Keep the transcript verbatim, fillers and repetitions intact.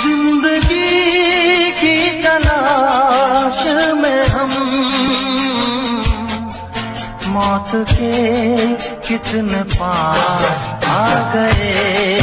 जिंदगी की तलाश में हम मौत के कितने पास आ गए।